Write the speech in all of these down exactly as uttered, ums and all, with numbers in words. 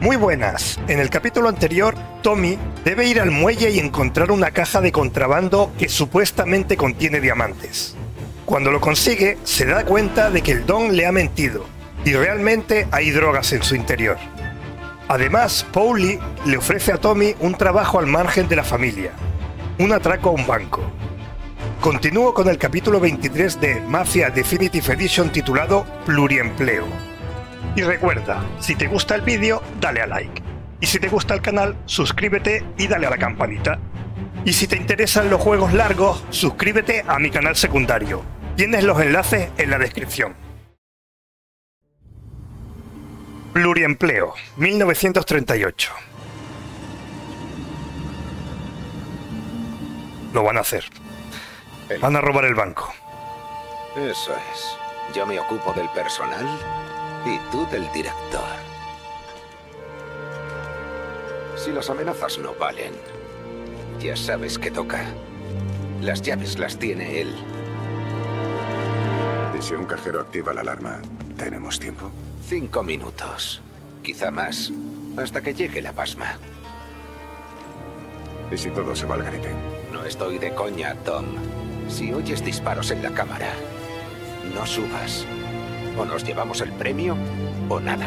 Muy buenas. En el capítulo anterior, Tommy debe ir al muelle y encontrar una caja de contrabando que supuestamente contiene diamantes. Cuando lo consigue, se da cuenta de que el Don le ha mentido y realmente hay drogas en su interior. Además, Paulie le ofrece a Tommy un trabajo al margen de la familia, un atraco a un banco. Continúo con el capítulo veintitrés de Mafia Definitive Edition titulado Pluriempleo. Y recuerda, si te gusta el vídeo, dale a like. Y si te gusta el canal, suscríbete y dale a la campanita. Y si te interesan los juegos largos, suscríbete a mi canal secundario. Tienes los enlaces en la descripción. Pluriempleo, mil novecientos treinta y ocho. Lo van a hacer. Van a robar el banco. Eso es. Yo me ocupo del personal y tú del director. Si las amenazas no valen, ya sabes qué toca. Las llaves las tiene él. ¿Y si un cajero activa la alarma? ¿Tenemos tiempo? Cinco minutos. Quizá más. Hasta que llegue la pasma. ¿Y si todo se va al garete? No estoy de coña, Tom. Si oyes disparos en la cámara, no subas. O nos llevamos el premio, o nada.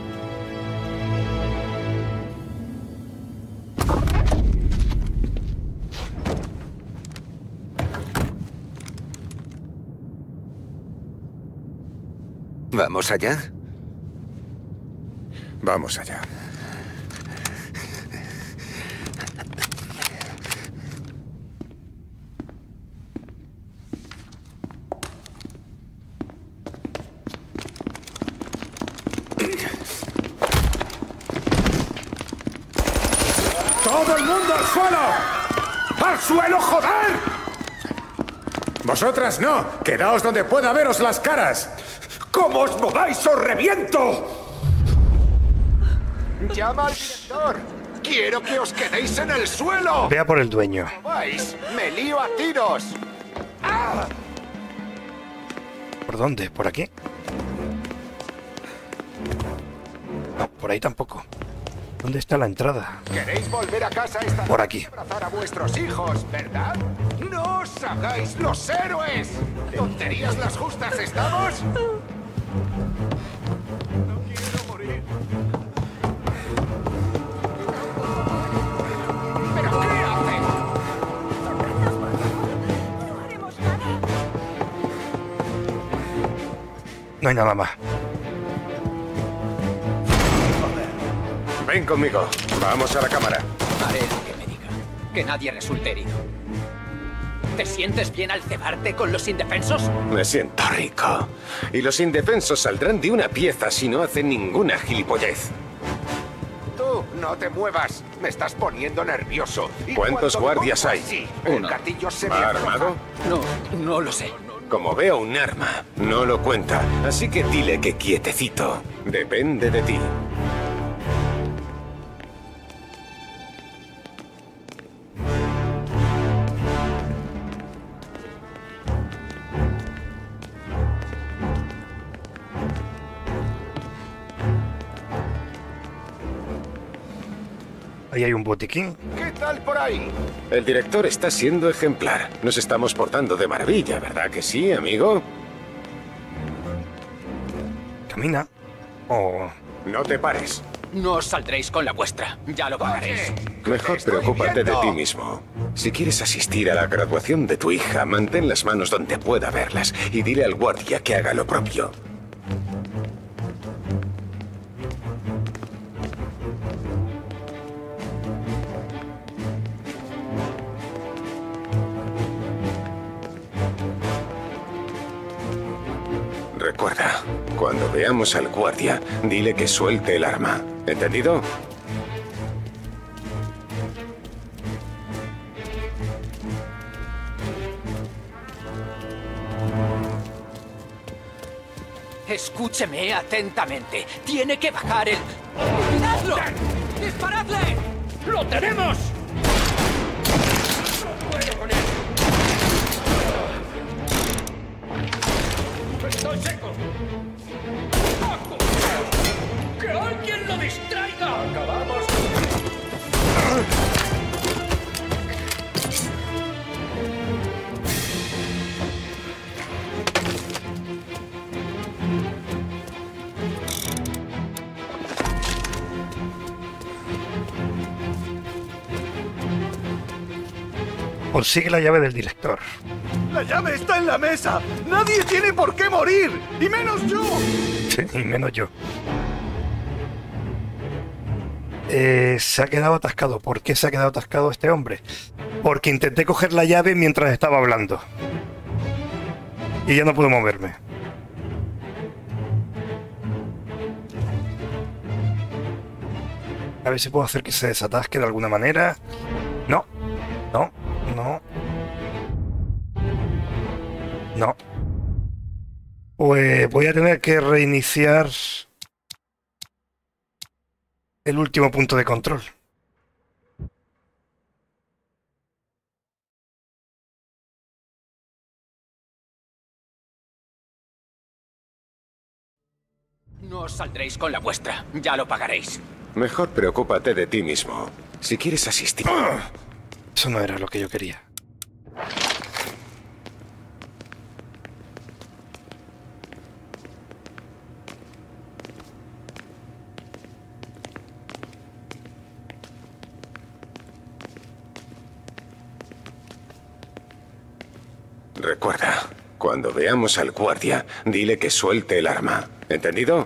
¿Vamos allá? Vamos allá. ¡Todo el mundo al suelo! ¡Al suelo, joder! Vosotras no. Quedaos donde pueda veros las caras. ¡Cómo os mováis, os reviento! ¡Llama al director! ¡Quiero que os quedéis en el suelo! Vea por el dueño. ¡Vais! ¡Me lío a tiros! ¡Ah! ¿Por dónde? ¿Por aquí? No, por ahí tampoco. ¿Dónde está la entrada? ¿Queréis volver a casa esta Por noche aquí. y abrazar a vuestros hijos, verdad? ¡No os hagáis los héroes! ¿Tonterías las justas estamos? No quiero morir. ¿Pero qué hacen? No haremos nada. No hay nada más. Ven conmigo. Vamos a la cámara. Haré lo que me diga. Que nadie resulte herido. ¿Te sientes bien al cebarte con los indefensos? Me siento rico. Y los indefensos saldrán de una pieza si no hacen ninguna gilipollez. Tú, no te muevas. Me estás poniendo nervioso. Y ¿Cuántos cuando me guardias pongo hay? así, el Uno. gatillo se me ¿Va afloja. armado? No, no lo sé. Como veo un arma, no lo cuenta. Así que dile que quietecito. Depende de ti. Ahí hay un botiquín. ¿Qué tal por ahí? El director está siendo ejemplar. Nos estamos portando de maravilla, ¿verdad que sí, amigo? Camina. Oh, No te pares. No os saldréis con la vuestra. Ya lo pagaréis. Mejor Te estoy preocúpate de viendo. ti mismo. Si quieres asistir a la graduación de tu hija, mantén las manos donde pueda verlas y dile al guardia que haga lo propio. Recuerda, cuando veamos al guardia, dile que suelte el arma. ¿Entendido? Escúcheme atentamente. Tiene que bajar el... ¡Cuidadlo! ¡Disparadle! ¡Lo tenemos! ¡No puedo con él! ¡Estoy seco! ¡Que alguien lo distraiga! Consigue la llave del director. ¡La llave está en la mesa! ¡Nadie tiene por qué morir! ¡Y menos yo! Sí, y menos yo. Eh, se ha quedado atascado. ¿Por qué se ha quedado atascado este hombre? Porque intenté coger la llave mientras estaba hablando. Y ya no puedo moverme. A ver si puedo hacer que se desatasque de alguna manera. No, no, no. No. Pues voy a tener que reiniciar el último punto de control. No os saldréis con la vuestra. Ya lo pagaréis. Mejor preocúpate de ti mismo. Si quieres asistir... Eso no era lo que yo quería. Recuerda, cuando veamos al guardia, dile que suelte el arma. ¿Entendido?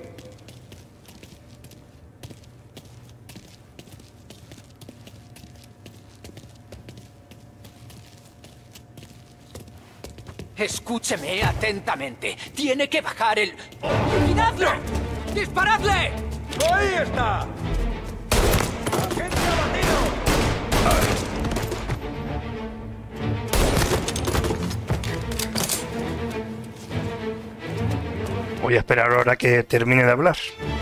Escúcheme atentamente. Tiene que bajar el... ¡Cuidadlo! ¡Disparadle! ¡Ahí está! ¡Agente abatido! Voy a esperar ahora que termine de hablar.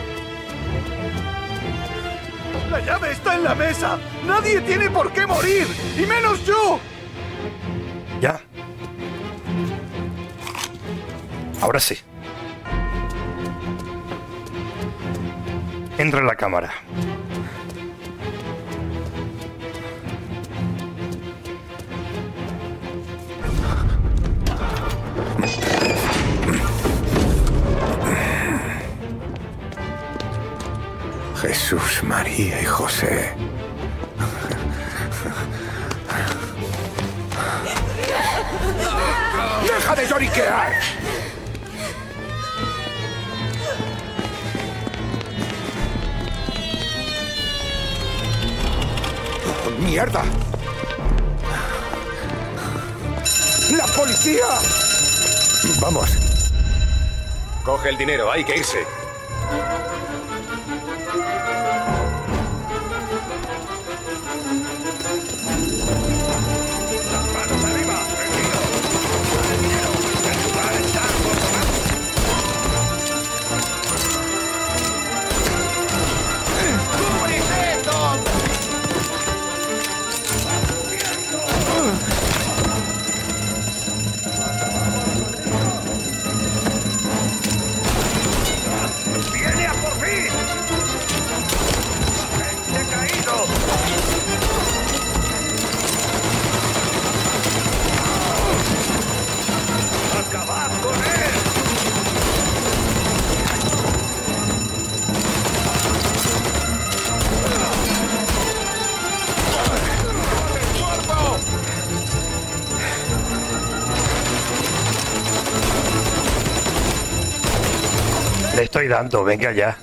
¡La llave está en la mesa! ¡Nadie tiene por qué morir! ¡Y menos yo! Ya. Ahora sí. Entra en la cámara. Jesús, María y José. ¡Deja de lloriquear! ¡Mierda! ¡La policía! Vamos. Coge el dinero, hay que irse. ¡Manos arriba! ¡Tranquilo! ¡Dale dinero! ¡El lugar está ¡Cúbrete, Tom! ¡Viene a por fin! ¡He caído! ¡Acabad con él! ¡El cuerpo! Le estoy dando, venga ya.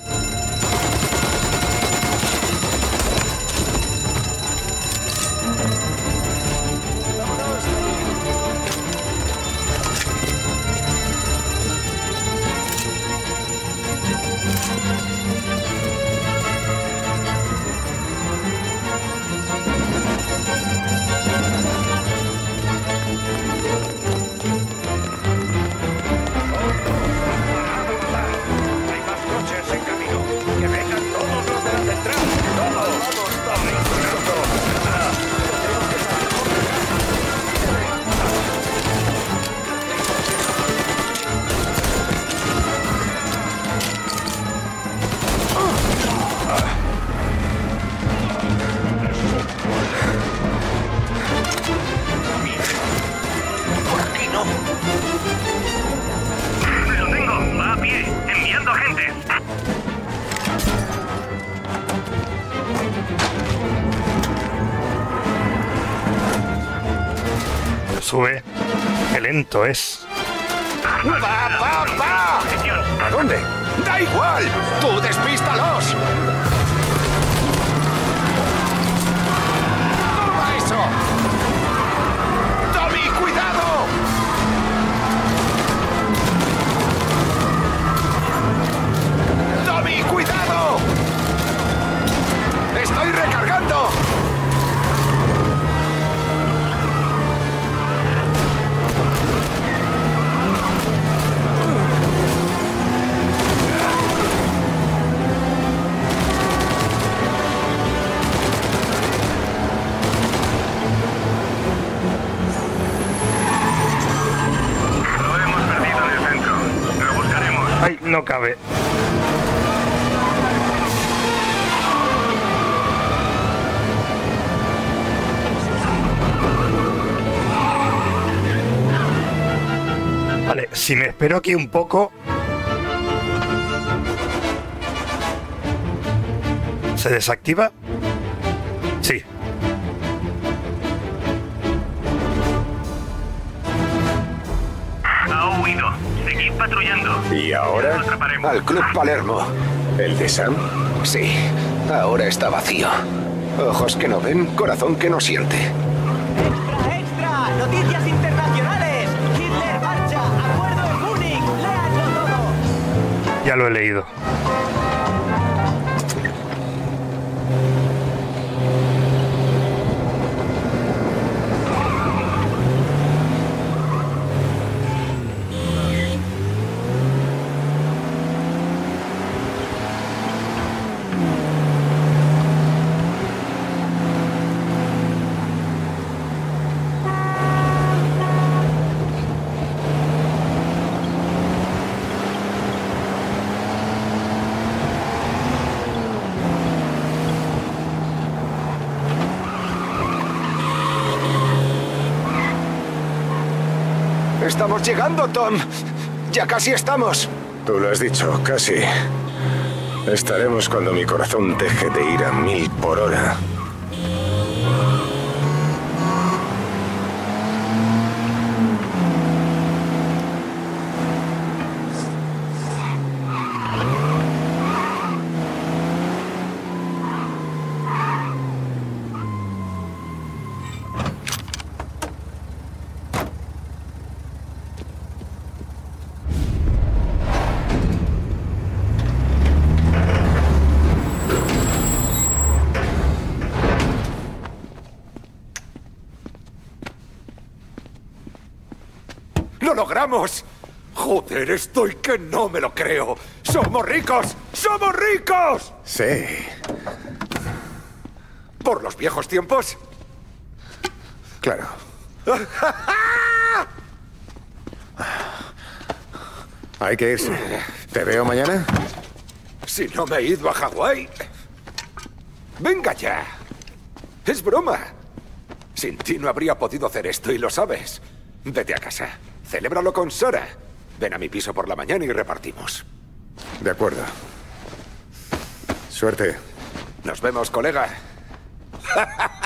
Hay más coches en camino. sube. Qué lento es. ¡Va, va, va! ¿A dónde? ¡Da igual! ¡Tú despístalos! ¡Toma eso! ¡Tommy, cuidado! ¡Tommy, cuidado! ¡Estoy recargando! Ay, no cabe. Vale, si me espero aquí un poco... ¿Se desactiva? Sí. Ha huido. Seguid patrullando. ¿Y ahora? Al Club Palermo. ¿El de Sam? Sí, ahora está vacío. Ojos que no ven, corazón que no siente. ¡Extra, extra! ¡Noticias internacionales! ¡Hitler marcha! ¡Acuerdo en Múnich! ¡Léanlo todo! Ya lo he leído. ¡Estamos llegando, Tom! ¡Ya casi estamos! Tú lo has dicho, casi. Estaremos cuando mi corazón deje de ir a mil por hora. ¡Lo logramos! ¡Joder, estoy que no me lo creo! ¡Somos ricos! ¡Somos ricos! Sí. ¿Por los viejos tiempos? Claro. Hay que irse. ¿Te veo mañana? Si no me he ido a Hawái. ¡Venga ya! Es broma. Sin ti no habría podido hacer esto y lo sabes. Vete a casa. Celébralo con Sora. Ven a mi piso por la mañana y repartimos. De acuerdo. Suerte. Nos vemos, colega.